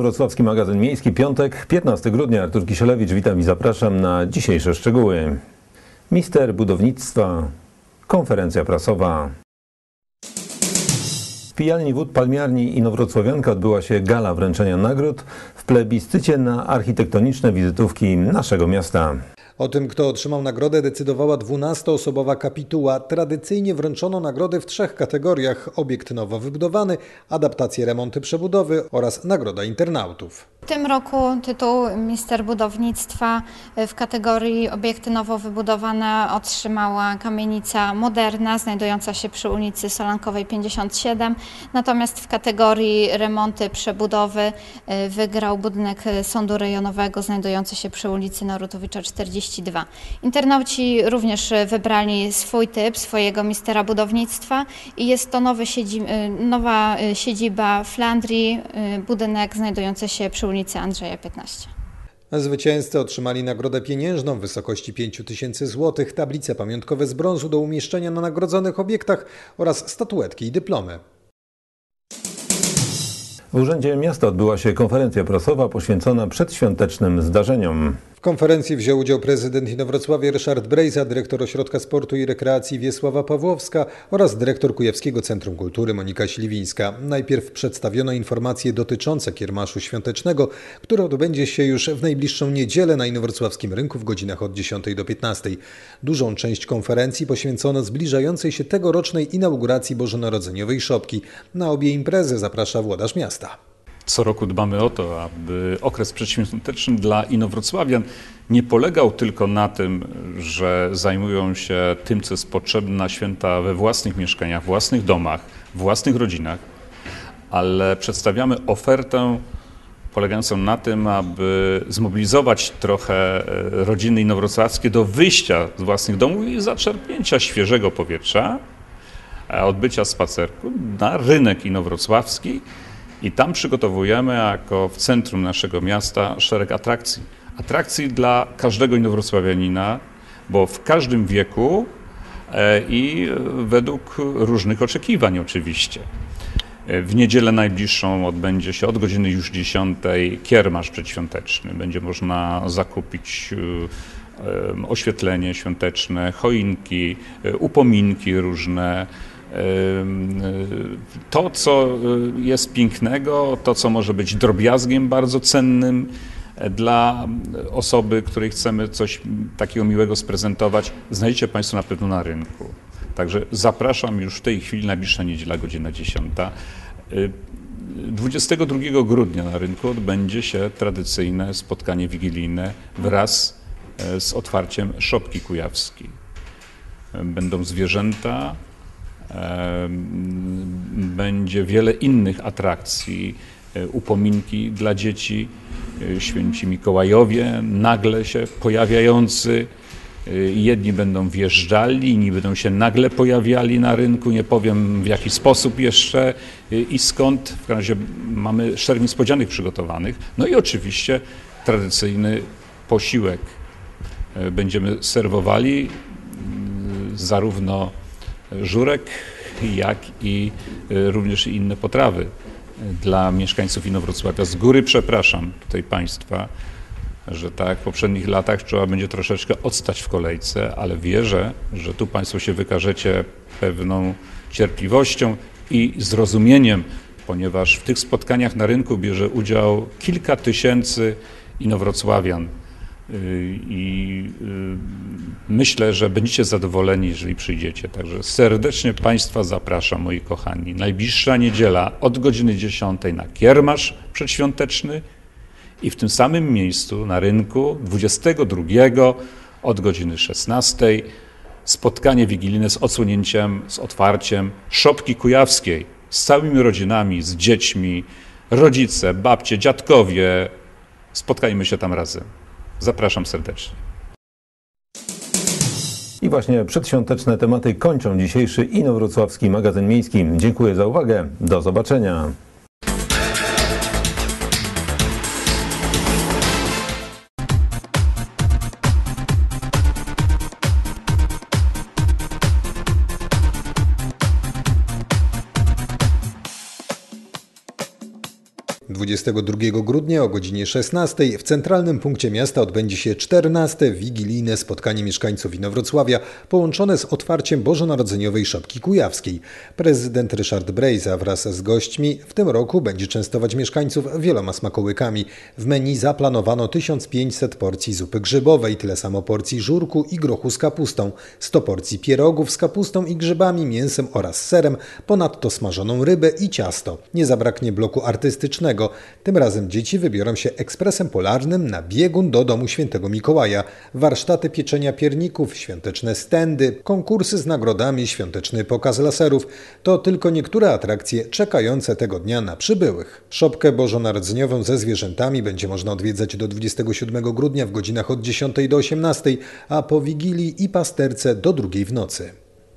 Inowrocławski Magazyn Miejski, piątek, 15 grudnia. Artur Kisielewicz, witam i zapraszam na dzisiejsze szczegóły. Mister budownictwa, konferencja prasowa. W Pijalni Wód Palmiarni Inowrocławianka odbyła się gala wręczenia nagród w plebiscycie na architektoniczne wizytówki naszego miasta. O tym, kto otrzymał nagrodę, decydowała 12-osobowa kapituła. Tradycyjnie wręczono nagrody w 3 kategoriach: obiekt nowo wybudowany, adaptacje, remonty, przebudowy oraz nagroda internautów. W tym roku tytuł Mister Budownictwa w kategorii obiekty nowo wybudowane otrzymała kamienica Moderna, znajdująca się przy ulicy Solankowej 57. Natomiast w kategorii remonty, przebudowy wygrał budynek Sądu Rejonowego, znajdujący się przy ulicy Narutowicza 42. Internauci również wybrali swój typ, swojego mistera budownictwa i jest to nowa siedziba Flandrii, budynek znajdujący się przy ulicy Andrzeja 15. Zwycięzcy otrzymali nagrodę pieniężną w wysokości 5000 zł, tablice pamiątkowe z brązu do umieszczenia na nagrodzonych obiektach oraz statuetki i dyplomy. W Urzędzie Miasta odbyła się konferencja prasowa poświęcona przedświątecznym zdarzeniom. W konferencji wziął udział prezydent Inowrocławia Ryszard Brejza, dyrektor Ośrodka Sportu i Rekreacji Wiesława Pawłowska oraz dyrektor Kujawskiego Centrum Kultury Monika Śliwińska. Najpierw przedstawiono informacje dotyczące kiermaszu świątecznego, który odbędzie się już w najbliższą niedzielę na inowrocławskim rynku w godzinach od 10 do 15. Dużą część konferencji poświęcono zbliżającej się tegorocznej inauguracji bożonarodzeniowej szopki. Na obie imprezy zaprasza włodarz miasta. Co roku dbamy o to, aby okres przedświąteczny dla inowrocławian nie polegał tylko na tym, że zajmują się tym, co jest potrzebne na święta we własnych mieszkaniach, własnych domach, własnych rodzinach, ale przedstawiamy ofertę polegającą na tym, aby zmobilizować trochę rodziny inowrocławskie do wyjścia z własnych domów i zaczerpnięcia świeżego powietrza, odbycia spacerku na rynek inowrocławski. I tam przygotowujemy jako w centrum naszego miasta szereg atrakcji. Atrakcji dla każdego inowrocławianina, bo w każdym wieku i według różnych oczekiwań oczywiście. W niedzielę najbliższą odbędzie się od godziny już 10 kiermasz przedświąteczny. Będzie można zakupić oświetlenie świąteczne, choinki, upominki różne. To, co jest pięknego, to, co może być drobiazgiem bardzo cennym dla osoby, której chcemy coś takiego miłego sprezentować, znajdziecie Państwo na pewno na rynku. Także zapraszam już w tej chwili, najbliższa niedziela, godzina 10. 22 grudnia na rynku odbędzie się tradycyjne spotkanie wigilijne wraz z otwarciem szopki kujawskiej. Będą zwierzęta, będzie wiele innych atrakcji, upominki dla dzieci, święci Mikołajowie nagle się pojawiający, jedni będą wjeżdżali, inni będą się nagle pojawiali na rynku, nie powiem w jaki sposób jeszcze i skąd, w każdym razie mamy szereg niespodzianek przygotowanych, no i oczywiście tradycyjny posiłek będziemy serwowali, zarówno żurek, jak i również inne potrawy dla mieszkańców Inowrocławia. Z góry przepraszam tutaj Państwa, że tak jak w poprzednich latach trzeba będzie troszeczkę odstać w kolejce, ale wierzę, że tu Państwo się wykażecie pewną cierpliwością i zrozumieniem, ponieważ w tych spotkaniach na rynku bierze udział kilka tysięcy inowrocławian. I myślę, że będziecie zadowoleni, jeżeli przyjdziecie. Także serdecznie Państwa zapraszam, moi kochani. Najbliższa niedziela od godziny 10 na kiermasz przedświąteczny i w tym samym miejscu na rynku 22 od godziny 16 spotkanie wigilijne z odsłonięciem, z otwarciem szopki kujawskiej z całymi rodzinami, z dziećmi, rodzice, babcie, dziadkowie. Spotkajmy się tam razem. Zapraszam serdecznie. I właśnie przedświąteczne tematy kończą dzisiejszy Inowrocławski Magazyn Miejski. Dziękuję za uwagę. Do zobaczenia. 22 grudnia o godzinie 16 w centralnym punkcie miasta odbędzie się 14. wigilijne spotkanie mieszkańców Inowrocławia połączone z otwarciem bożonarodzeniowej szopki kujawskiej. Prezydent Ryszard Brejza wraz z gośćmi w tym roku będzie częstować mieszkańców wieloma smakołykami. W menu zaplanowano 1500 porcji zupy grzybowej, tyle samo porcji żurku i grochu z kapustą, 100 porcji pierogów z kapustą i grzybami, mięsem oraz serem, ponadto smażoną rybę i ciasto. Nie zabraknie bloku artystycznego. Tym razem dzieci wybiorą się ekspresem polarnym na biegun do domu Świętego Mikołaja. Warsztaty pieczenia pierników, świąteczne stędy, konkursy z nagrodami, świąteczny pokaz laserów. To tylko niektóre atrakcje czekające tego dnia na przybyłych. Szopkę bożonarodzeniową ze zwierzętami będzie można odwiedzać do 27 grudnia w godzinach od 10 do 18, a po Wigilii i pasterce do 2 w nocy.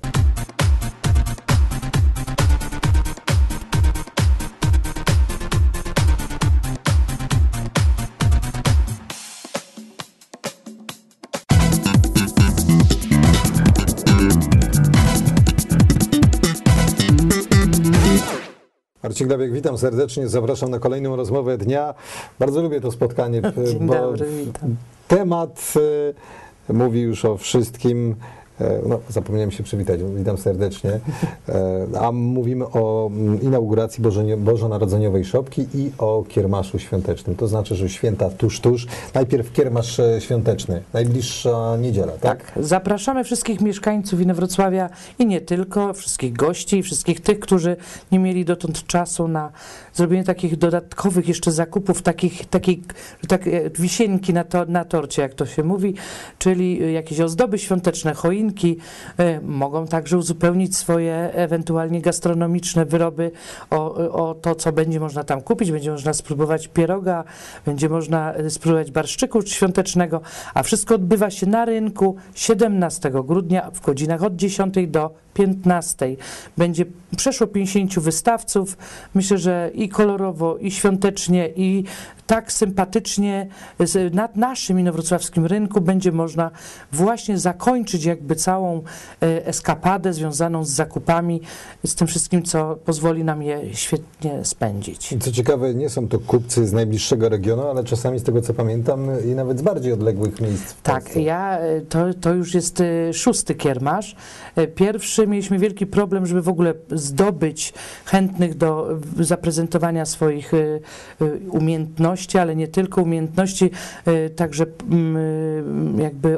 Marcin Grabiek, witam serdecznie, zapraszam na kolejną rozmowę dnia. Bardzo lubię to spotkanie, Dzień bo dobry, witam. Temat mówi już o wszystkim. No, zapomniałem się przywitać, witam serdecznie. A mówimy o inauguracji bożonarodzeniowej szopki i o kiermaszu świątecznym. To znaczy, że święta tuż. Najpierw kiermasz świąteczny, najbliższa niedziela, tak? Tak, zapraszamy wszystkich mieszkańców Inowrocławia i nie tylko, wszystkich gości i wszystkich tych, którzy nie mieli dotąd czasu na zrobienie takich dodatkowych jeszcze zakupów, takiej wisienki na torcie, jak to się mówi, czyli jakieś ozdoby świąteczne, choinki. Mogą także uzupełnić swoje ewentualnie gastronomiczne wyroby o to, co będzie można tam kupić. Będzie można spróbować pieroga, będzie można spróbować barszczyku świątecznego, a wszystko odbywa się na rynku 17 grudnia w godzinach od 10 do 15. Będzie przeszło 50 wystawców. Myślę, że i kolorowo, i świątecznie, i tak sympatycznie na naszym inowrocławskim rynku będzie można właśnie zakończyć jakby całą eskapadę związaną z zakupami, z tym wszystkim, co pozwoli nam je świetnie spędzić. Co ciekawe, nie są to kupcy z najbliższego regionu, ale czasami z tego, co pamiętam, i nawet z bardziej odległych miejsc w Tak, Polsce. to już jest 6. kiermasz. Pierwszy mieliśmy wielki problem, żeby w ogóle zdobyć chętnych do zaprezentowania swoich umiejętności, ale nie tylko umiejętności, także jakby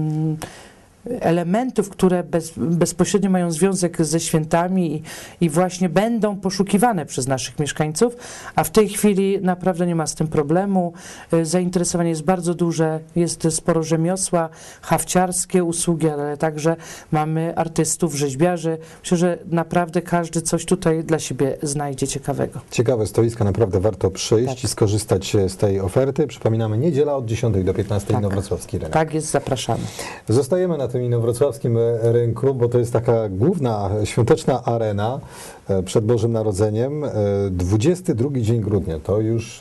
elementów, które bezpośrednio mają związek ze świętami i właśnie będą poszukiwane przez naszych mieszkańców, a w tej chwili naprawdę nie ma z tym problemu. Zainteresowanie jest bardzo duże, jest sporo rzemiosła, hafciarskie usługi, ale także mamy artystów, rzeźbiarzy. Myślę, że naprawdę każdy coś tutaj dla siebie znajdzie ciekawego. Ciekawe stoiska, naprawdę warto przyjść Tak. i skorzystać z tej oferty. Przypominamy, niedziela od 10 do 15 Tak. Inowrocławski rynek. Tak jest, zapraszamy. Zostajemy na tym inowrocławskim rynku, bo to jest taka główna świąteczna arena przed Bożym Narodzeniem. 22 dzień grudnia, to już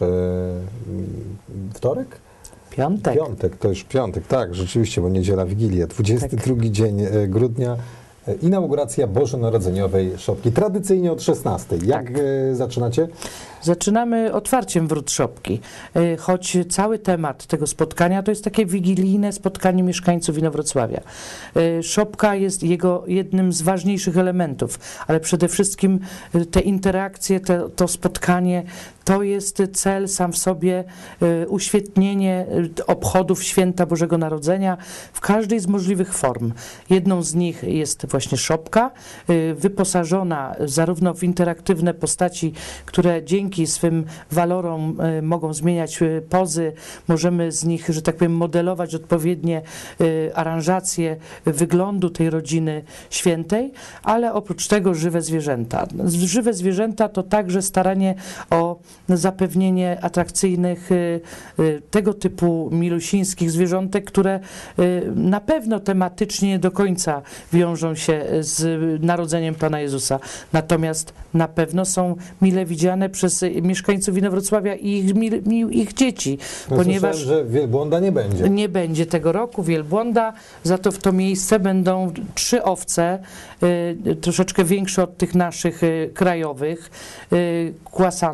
wtorek? Piątek. Piątek, to już piątek, tak, rzeczywiście, bo niedziela, Wigilia. 22 dzień grudnia, inauguracja bożonarodzeniowej szopki. Tradycyjnie od 16. Jak zaczynacie? Zaczynamy otwarciem wrót szopki, choć cały temat tego spotkania to jest takie wigilijne spotkanie mieszkańców Inowrocławia. Szopka jest jego jednym z ważniejszych elementów, ale przede wszystkim te interakcje, to spotkanie, to jest cel sam w sobie, uświetnienie obchodów Święta Bożego Narodzenia w każdej z możliwych form. Jedną z nich jest właśnie szopka, wyposażona zarówno w interaktywne postaci, które dzięki swym walorom mogą zmieniać pozy, możemy z nich, że tak powiem, modelować odpowiednie aranżacje wyglądu tej rodziny świętej, ale oprócz tego żywe zwierzęta. Żywe zwierzęta to także staranie o zapewnienie atrakcyjnych tego typu milusińskich zwierzątek, które na pewno tematycznie nie do końca wiążą się z narodzeniem Pana Jezusa. Natomiast na pewno są mile widziane przez mieszkańców Inowrocławia i ich dzieci, No, ponieważ słyszałem, że wielbłąda nie będzie. nie będzie tego roku wielbłąda, za to w to miejsce będą 3 owce, troszeczkę większe od tych naszych krajowych. Croissant się nazywa.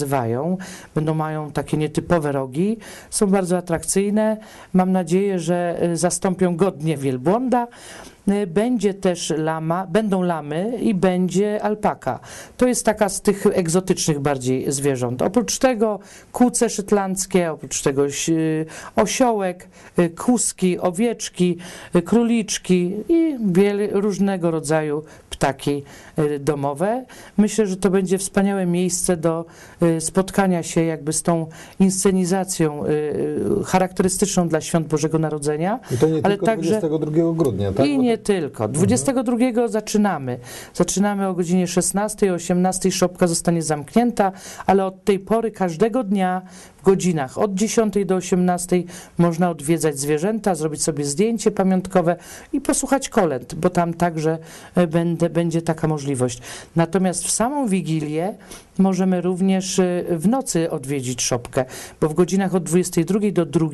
nazywają. Mają takie nietypowe rogi, są bardzo atrakcyjne. Mam nadzieję, że zastąpią godnie wielbłąda. Będzie też będą lamy i będzie alpaka. To jest taka z tych egzotycznych bardziej zwierząt. Oprócz tego kuce szytlandzkie, oprócz tego osiołek, kuski, owieczki, króliczki i różnego rodzaju ptaki domowe. Myślę, że to będzie wspaniałe miejsce do spotkania się jakby z tą inscenizacją charakterystyczną dla Świąt Bożego Narodzenia. I to nie ale tylko także 22 grudnia, tak? I nie tylko. 22 zaczynamy. Zaczynamy o godzinie 16, o 18 szopka zostanie zamknięta, ale od tej pory każdego dnia w godzinach od 10 do 18 można odwiedzać zwierzęta, zrobić sobie zdjęcie pamiątkowe i posłuchać kolęd, bo tam także będzie taka możliwość. Natomiast w samą Wigilię możemy również w nocy odwiedzić szopkę, bo w godzinach od 22 do 2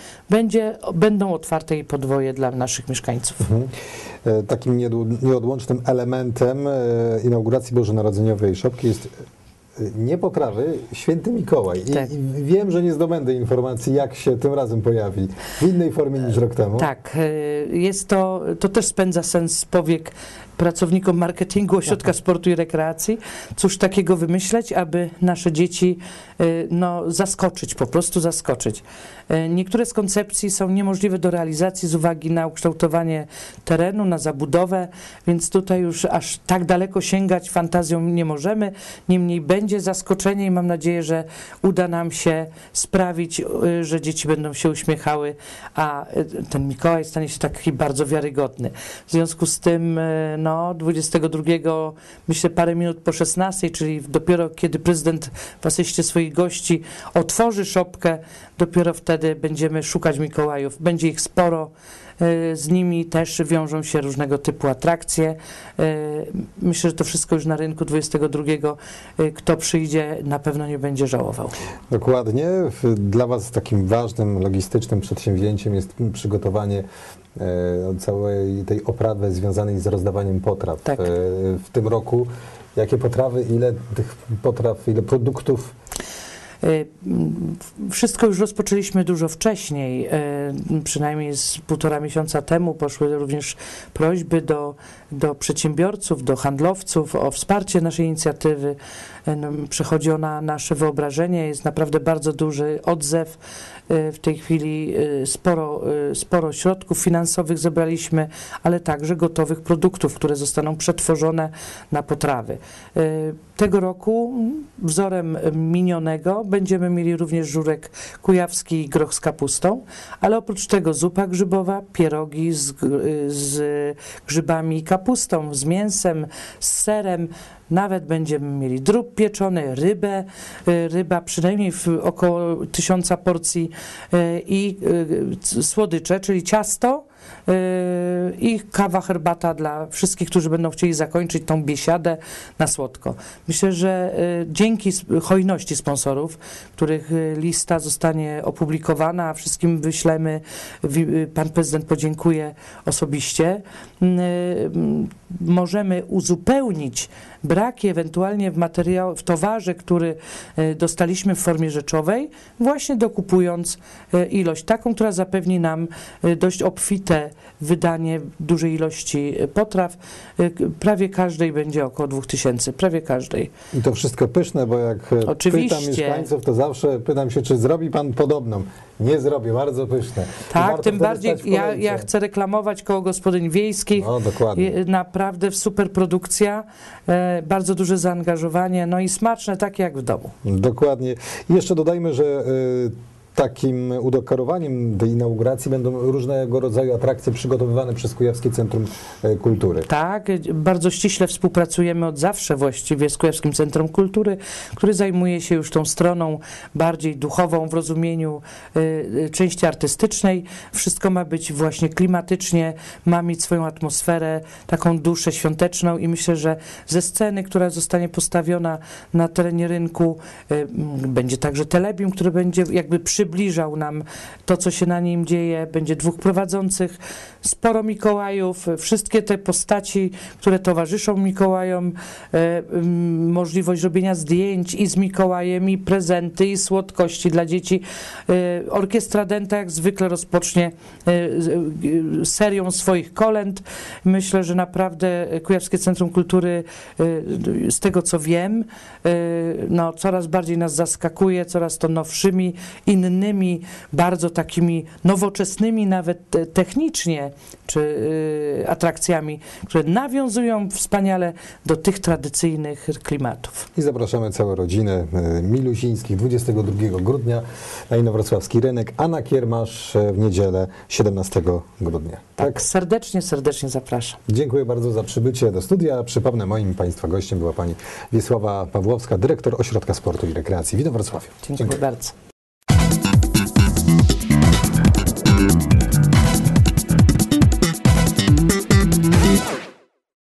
będą otwarte jej podwoje dla naszych mieszkańców. Takim nieodłącznym elementem inauguracji bożonarodzeniowej szopki jest nie potrawy, Święty Mikołaj. Tak. I wiem, że nie zdobędę informacji, jak się tym razem pojawi. W innej formie niż rok temu. Tak, jest to też spędza sens powiek pracownikom marketingu Ośrodka Sportu i Rekreacji. Cóż takiego wymyśleć, aby nasze dzieci zaskoczyć, po prostu zaskoczyć. Niektóre z koncepcji są niemożliwe do realizacji z uwagi na ukształtowanie terenu, na zabudowę, więc tutaj już aż tak daleko sięgać fantazją nie możemy. Niemniej będzie zaskoczenie i mam nadzieję, że uda nam się sprawić, że dzieci będą się uśmiechały, a ten Mikołaj stanie się taki bardzo wiarygodny. W związku z tym 22, myślę parę minut po 16, czyli dopiero kiedy prezydent w asyście swoich gości otworzy szopkę, dopiero wtedy będziemy szukać Mikołajów. Będzie ich sporo, z nimi też wiążą się różnego typu atrakcje. Myślę, że to wszystko już na rynku 22. Kto przyjdzie, na pewno nie będzie żałował. Dokładnie. Dla Was takim ważnym, logistycznym przedsięwzięciem jest przygotowanie całej tej oprawy związanej z rozdawaniem potraw. Tak. W tym roku jakie potrawy, ile tych potraw, ile produktów? Wszystko już rozpoczęliśmy dużo wcześniej, przynajmniej z 1,5 miesiąca temu poszły również prośby do przedsiębiorców, do handlowców o wsparcie naszej inicjatywy. Przechodzi ona nasze wyobrażenie, jest naprawdę bardzo duży odzew. W tej chwili sporo środków finansowych zebraliśmy, ale także gotowych produktów, które zostaną przetworzone na potrawy. Tego roku wzorem minionego będziemy mieli również żurek kujawski i groch z kapustą, ale oprócz tego zupa grzybowa, pierogi z grzybami i kapustą, z mięsem, z serem. Nawet będziemy mieli drób pieczony, ryba przynajmniej w około 1000 porcji i słodycze, czyli ciasto i kawa, herbata dla wszystkich, którzy będą chcieli zakończyć tą biesiadę na słodko. Myślę, że dzięki hojności sponsorów, których lista zostanie opublikowana, a wszystkim wyślemy, pan prezydent podziękuje osobiście, możemy uzupełnić braki ewentualnie w towarze, który dostaliśmy w formie rzeczowej, właśnie dokupując ilość taką, która zapewni nam dość obfite wydanie dużej ilości potraw. Prawie każdej będzie około 2000, prawie każdej. I to wszystko pyszne, bo jak Oczywiście. pytam mieszkańców, to zawsze pytam się, czy zrobi pan podobną. Nie zrobię, bardzo pyszne. Tak, tym bardziej ja chcę reklamować koło gospodyń wiejskich. No, dokładnie. Naprawdę super produkcja, bardzo duże zaangażowanie, no i smaczne, takie jak w domu. Dokładnie. I jeszcze dodajmy, że takim udekorowaniem tej inauguracji będą różnego rodzaju atrakcje przygotowywane przez Kujawskie Centrum Kultury. Tak, bardzo ściśle współpracujemy od zawsze właściwie z Kujawskim Centrum Kultury, który zajmuje się już tą stroną bardziej duchową w rozumieniu części artystycznej. Wszystko ma być właśnie klimatycznie, ma mieć swoją atmosferę, taką duszę świąteczną i myślę, że ze sceny, która zostanie postawiona na terenie rynku, będzie także telebium, który będzie jakby przybliż przybliżał nam to, co się na nim dzieje. Będzie 2 prowadzących, sporo Mikołajów, wszystkie te postaci, które towarzyszą Mikołajom, możliwość robienia zdjęć i z Mikołajem, i prezenty, i słodkości dla dzieci. Orkiestra Dęta jak zwykle rozpocznie serią swoich kolęd. Myślę, że naprawdę Kujawskie Centrum Kultury, z tego co wiem, no, coraz bardziej nas zaskakuje, coraz to nowszymi, innymi, bardzo takimi nowoczesnymi nawet technicznie, czy atrakcjami, które nawiązują wspaniale do tych tradycyjnych klimatów. I zapraszamy całe rodziny Miluzińskich 22 grudnia na Inowrocławski Rynek, a na kiermasz w niedzielę 17 grudnia. Tak, serdecznie zapraszam. Dziękuję bardzo za przybycie do studia. Przypomnę, moim Państwa gościem była pani Wiesława Pawłowska, dyrektor Ośrodka Sportu i Rekreacji w Inowrocławiu. Dziękuję bardzo.